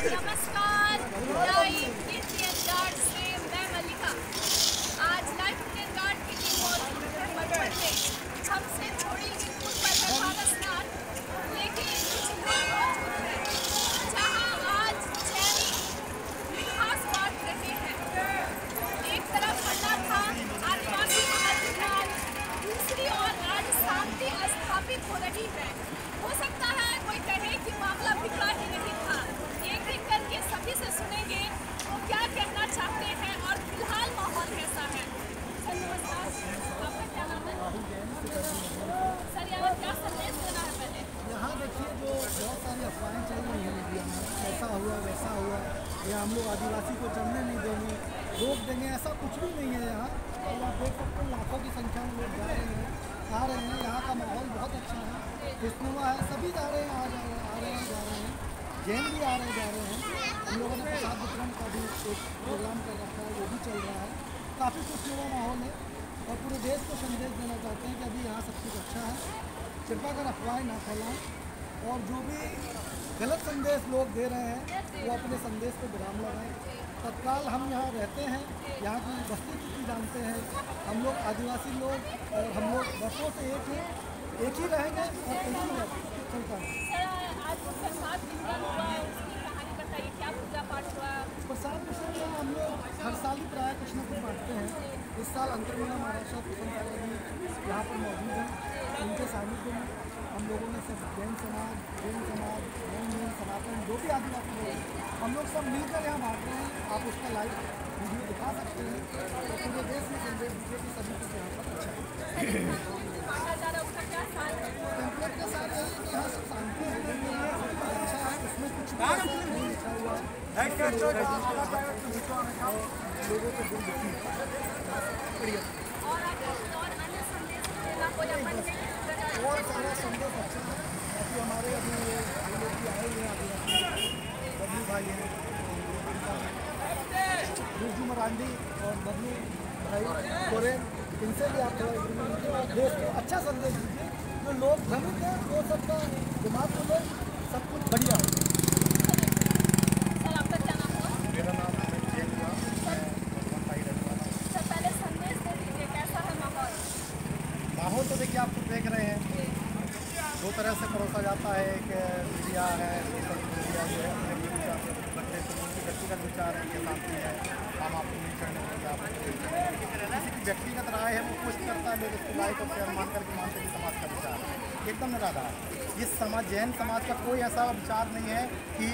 नमस्कार, live Indian guard से मैं मल्लिका। आज लाइव इंडियन गार्ड की टीम मौजूद है मधुबन में। हमसे थोड़ी ही दूर पर है पारसनाथ, लेकिन कुछ लोग मौजूद हैं जहां आज जैन मिठास बांट रहे हैं। एक तरफ हल्ला था, आदिवासी महाविद्यालय, दूसरी ओर आज शांति स्थापित हो रही है। हो सकता है कोई कहे कि मामला बिगड़ा ही नहीं था। एक एक करके सभी से सुनेंगे वो क्या कहना चाहते हैं और फिलहाल माहौल कैसा है। सर नमस्कार, आपका क्या नाम है? सर यहाँ क्या संदेश देना है पहले? यहाँ देखिए जो बहुत सारी अफवाहें चल रही हैं मीडिया में, ऐसा हुआ वैसा हुआ, या हम लोग आदिवासी को चढ़ने नहीं देंगे, रोक देंगे, ऐसा कुछ भी नहीं है यहाँ। और आप देख सकते हैं लाखों की संख्या में लोग जा रहे हैं, आ रहे हैं। यहाँ का माहौल बहुत अच्छा है, खुशनुमा है, सभी जा रहे हैं, आ रहे हैं, जा रहे हैं, जैन भी आ रहे जा रहे हैं। हम लोगों ने प्रसाद वितरण का भी एक प्रोग्राम कर रखा है, वो भी चल रहा है। काफ़ी खुशनुमा माहौल है और पूरे देश को संदेश देना चाहते हैं कि अभी यहाँ सब कुछ अच्छा है। कृपा कर अफवाहें ना फैलाएं और जो भी गलत संदेश लोग दे रहे हैं वो अपने संदेश को विराम लगाएं। तत्काल हम यहाँ रहते हैं, यहाँ की वस्तुस्थिति जानते हैं। हम लोग आदिवासी लोग और हम लोग वर्षों से एक ही रहेंगे और एक ही चलता है। आज प्रसाद वितरण हुआ, उसकी कहानी बताइए, क्या पूजा पाठ हुआ? प्रसाद वितरण में हम लोग हर साल ही प्राय कुछ न कुछ बांटते हैं। इस साल अंतर्महिला महाराष्ट्र कुसुम यहाँ पर मौजूद हैं। उनके सानिध्य में हम लोगों ने सब जैन समाज, सनातन, जो भी आदिवासी लोग हैं, हम लोग सब मिलकर यहाँ बांट रहे हैं। आप उसका लाइव वीडियो दिखा सकते हैं और पूरे देश में संदेश दीजिए कि सभी कुछ यहाँ पर अच्छा है। टेम्पलेट के साथ यही कि यहाँ सब शांति है, अच्छा है, उसमें कुछ नहीं लिखा हुआ है। लोगों को दिल दुखी और सारा संदेश अच्छा है। बाकी हमारे अभी लोग भी आए हुए हैं, बबलू भाई हैं, रुजू मरांडी और बबलू भाई कोरे, इनसे भी आप थोड़ा देश को अच्छा संदेश दीजिए। जो लोग भ्रमित हैं वो सबका दिमाग को ले, सब कुछ बढ़िया हो। सर आपका क्या नाम है? मेरा नाम है जैन कुमार, सर पहले संदेश दे दीजिए, कैसा है माहौल? माहौल तो देखिए आप खुद देख रहे हैं, दो तरह से परोसा जाता है। एक मीडिया है, सोशल मीडिया जो है अपने विचार से रखते हैं, उनकी व्यक्तिगत विचार है कि शांति है, हम आपको नहीं चढ़ने देंगे, आप किसी की व्यक्तिगत राय है वो पोस्ट करता है, लोग उसको लाइक और शेयर मान करके मानते हैं कि समाज का विचार है, एकदम निराधार है। इस समाज जैन समाज का कोई ऐसा विचार नहीं है कि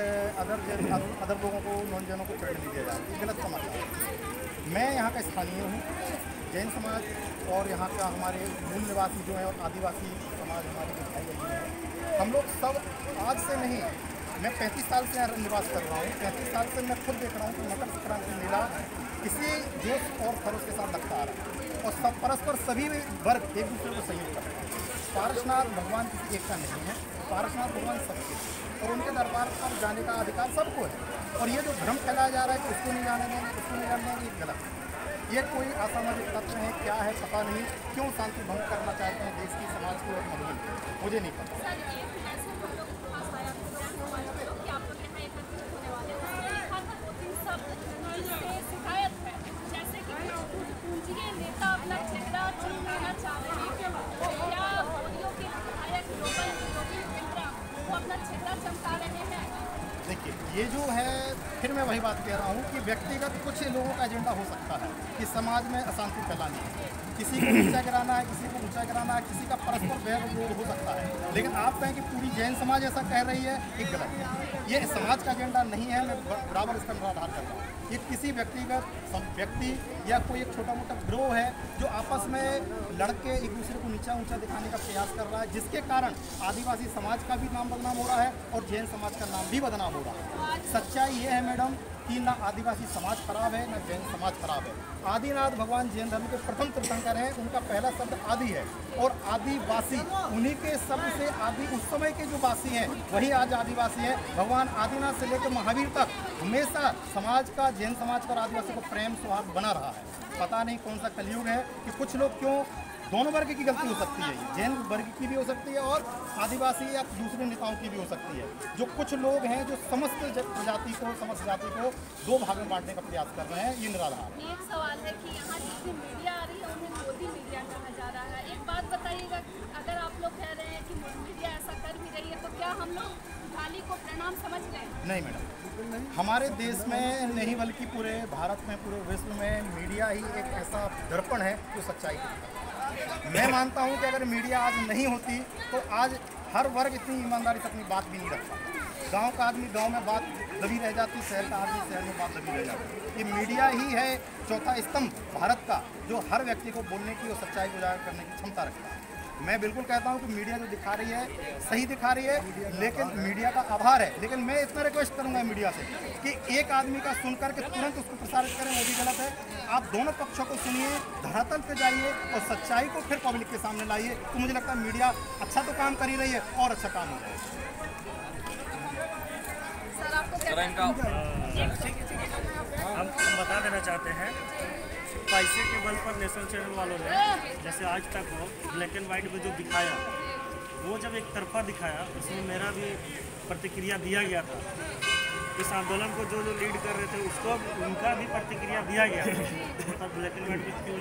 अदर लोगों को, नॉन जैनों को चढ़ने नहीं दिया जाए, ये गलत समाचार है। मैं यहाँ का स्थानीय हूँ। जैन समाज और यहाँ का हमारे मूल निवासी जो है और आदिवासी समाज हमारे दिखाई गई है, हम लोग सब आज से नहीं, मैं 35 साल से यहाँ निवास कर रहा हूँ। 35 साल से मैं खुद देख रहा हूँ कि मकर संक्रांति मेला इसी जोश और खरोश के साथ लगता आ रहा है और सब परस्पर सभी वर्ग एक दूसरे को सहयोग कर रहे हैं। पारसनाथ भगवान किसी एक का नहीं है, पारसनाथ भगवान सबके, और उनके दरबार पर जाने का अधिकार सबको है। और ये जो भ्रम फैलाया जा रहा है कि उसको नहीं जाने देंगे, उसको नहीं जाने देंगे, ये गलत है। ये कोई असामाजिक तत्व है, क्या है पता नहीं, क्यों शांति भंग करना चाहते हैं देश की, समाज की और मधुबन की, मुझे नहीं पता। सर ये ऐसे हम लोग के पास आया कि आप लोग यहाँ एकत्रित होने वाले हैं, उसने लिखा था 2-3 शब्द जिससे शिकायत है, जैसे कि पूंजीय नेता अपना चेहरा चमकाना चाह रहे हैं, क्या मोदियों के विधायक योगी इंद्रा वो अपना चेहरा चमका रहे हैं? देखिए ये जो है, फिर मैं वही बात कह रहा हूँ कि व्यक्तिगत कुछ लोगों का एजेंडा हो सकता है कि समाज में अशांति फैलानी है, किसी को नीचा गिराना है, किसी को ऊंचा गिराना है, किसी का परस्पर वैर विरोध हो सकता है। लेकिन आप कहें कि पूरी जैन समाज ऐसा कह रही है, ये गलत है। ये समाज का एजेंडा नहीं है, मैं बराबर इसका निराधार कर रहा हूँ। ये किसी व्यक्तिगत व्यक्ति या कोई एक छोटा मोटा गिरोह है जो आपस में लड़के एक दूसरे को नीचा ऊंचा दिखाने का प्रयास कर रहा है, जिसके कारण आदिवासी समाज का भी नाम बदनाम हो रहा है और जैन समाज का नाम भी बदनाम हो रहा है। सच्चाई ये है मैडम कि ना आदिवासी समाज खराब है, ना जैन समाज खराब है। आदिनाथ भगवान जैन धर्म के प्रथम तीर्थंकर हैं, उनका पहला शब्द आदि है और आदिवासी उन्हीं के शब्द से आदि, उस समय के जो वासी हैं वही आज आदिवासी हैं। भगवान आदिनाथ से लेकर महावीर तक हमेशा समाज का, जैन समाज का और आदिवासी को प्रेम सौहार्द बना रहा है। पता नहीं कौन सा कलयुग है कि कुछ लोग क्यों दोनों वर्ग की गलती हो सकती है, ये जैन वर्ग की भी हो सकती है और आदिवासी या दूसरे नेताओं की भी हो सकती है। जो कुछ लोग हैं जो समस्त प्रजाति को, समस्त जाति को दो भाग में बांटने का प्रयास कर रहे हैं, ये निराधार। एक सवाल है कि यहाँ जितनी मीडिया आ रही है उन्हें मोदी मीडिया कहा जा रहा है। एक बात बताइएगा, अगर आप लोग कह रहे हैं कि मीडिया ऐसा कर भी रही है तो क्या हम लोग थाली को प्रणाम समझ रहे हैं? नहीं मैडम, हमारे देश में नहीं बल्कि पूरे भारत में, पूरे विश्व में मीडिया ही एक ऐसा दर्पण है जो सच्चाई को दिखाता है। मैं मानता हूँ कि अगर मीडिया आज नहीं होती तो आज हर वर्ग इतनी ईमानदारी से अपनी बात भी नहीं रखता। गांव का आदमी गांव में बात दबी रह जाती, शहर का आदमी शहर में बात दबी रह जाती। ये मीडिया ही है चौथा स्तंभ भारत का, जो हर व्यक्ति को बोलने की और सच्चाई को उजागर करने की क्षमता रखता है। मैं बिल्कुल कहता हूं कि मीडिया जो दिखा रही है सही दिखा रही है, लेकिन मीडिया का आभार है। लेकिन मैं इतना रिक्वेस्ट करूंगा मीडिया से कि एक आदमी का सुन करके तुरंत उसको प्रसारित करें, वो भी गलत है। आप दोनों पक्षों को सुनिए, धरातल पे जाइए और सच्चाई को फिर पब्लिक के सामने लाइए, तो मुझे लगता है मीडिया अच्छा तो काम कर ही रही है और अच्छा काम हो जाएगा। सर आपको क्या हम बता देना चाहते हैं, पैसे के बल पर नेशनल चैनल वालों ने जैसे आज तक हो ब्लैक एंड वाइट में जो दिखाया, वो जब एक तरफा दिखाया उसमें मेरा भी प्रतिक्रिया दिया गया था। इस आंदोलन को जो लीड कर रहे थे उसको उनका भी प्रतिक्रिया दिया गया, पर ब्लैक एंड वाइट में क्यों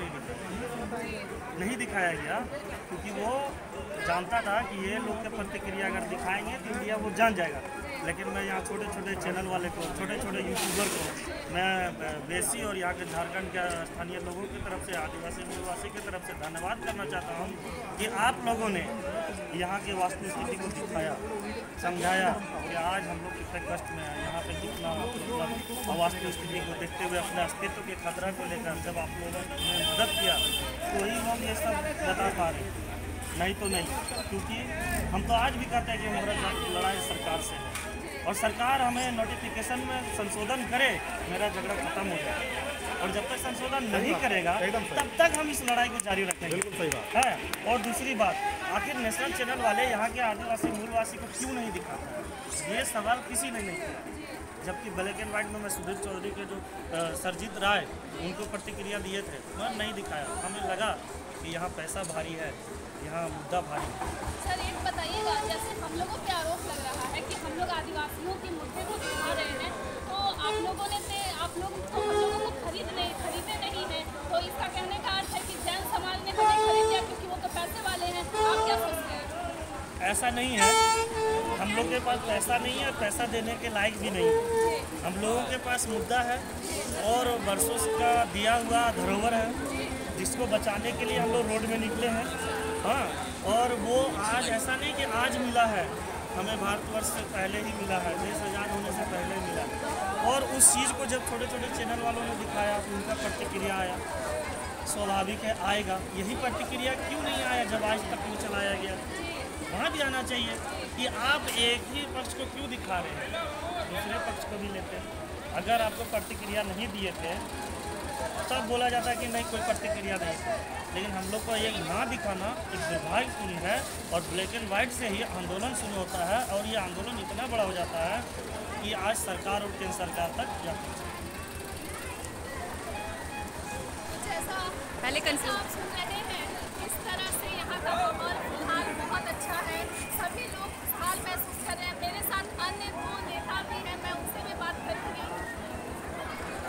नहीं दिखाया गया? क्योंकि वो जानता था कि ये लोग के प्रतिक्रिया अगर दिखाएंगे तो इंडिया वो जान जाएगा। लेकिन मैं यहाँ छोटे छोटे चैनल वाले को, छोटे छोटे यूट्यूबर को मैं बेसी और यहाँ के झारखंड के स्थानीय लोगों की तरफ से, आदिवासी मूलवासी की तरफ से धन्यवाद करना चाहता हूँ कि आप लोगों ने यहाँ की वास्तविक स्थिति को दिखाया, समझाया कि आज हम लोग कितने कष्ट में हैं। यहाँ पे कितना मतलब अवास्तविक स्थिति को देखते हुए अपने अस्तित्व के खतरा को लेकर जब आप लोगों ने मदद किया तो ही लोग ये सब बता पा रहे हैं, नहीं तो नहीं। क्योंकि हम तो आज भी कहते हैं कि हमारा लड़ाई सरकार से है और सरकार हमें नोटिफिकेशन में संशोधन करे, मेरा झगड़ा खत्म हो जाए। और जब तक संशोधन नहीं करेगा तब तक हम इस लड़ाई को जारी रखेंगे। बिल्कुल सही बात है। और दूसरी बात, आखिर नेशनल चैनल वाले यहाँ के आदिवासी मूलवासी को क्यों नहीं दिखाते? ये सवाल किसी ने नहीं किया। जबकि ब्लैक एंड वाइट में मैं सुधीर चौधरी के जो सरजीत राय उनको प्रतिक्रिया दिए थे, मैं नहीं दिखाया। हमें लगा कि यहाँ पैसा भारी है, यहाँ मुद्दा भारी है। सर एक बताइएगा, जैसे हम लोगों पे आरोप लग रहा है कि हम लोग आदिवासियों के मुद्दे को दिखा रहे हैं, तो आप लोगों ने आप लोग तो हम लोगों को खरीदे नहीं है, तो इसका कहने का अर्थ है कि जैन समाज ने हमें खरीद लिया क्योंकि वो तो पैसे वाले हैं। आप क्या सोचते हैं? ऐसा नहीं है, हम लोग के पास पैसा नहीं है और पैसा देने के लायक भी नहीं है। हम लोगों के पास मुद्दा है और वर्षों का दिया हुआ धरोहर है जिसको बचाने के लिए हम लोग रोड में निकले हैं। हाँ, और वो आज ऐसा नहीं कि आज मिला है, हमें भारतवर्ष से पहले ही मिला है, देश आज़ाद होने से पहले मिला। और उस चीज़ को जब छोटे छोटे चैनल वालों ने दिखाया तो उनका प्रतिक्रिया आया, स्वाभाविक है आएगा। यही प्रतिक्रिया क्यों नहीं आया जब आज तक नहीं चलाया गया? वहाँ भी आना चाहिए कि आप एक ही पक्ष को क्यों दिखा रहे हैं, दूसरे पक्ष को भी लेते हैं। अगर आपको प्रतिक्रिया नहीं दिए थे तब बोला जाता है कि नहीं कोई प्रतिक्रिया नहीं थी। लेकिन हम लोग को ये ना दिखाना एक दुर्भाग्यपूर्ण है और ब्लैक एंड वाइट से ही आंदोलन शुरू होता है और ये आंदोलन इतना बड़ा हो जाता है कि आज सरकार और केंद्र सरकार तक जाती है। जैसा आप सुन रहे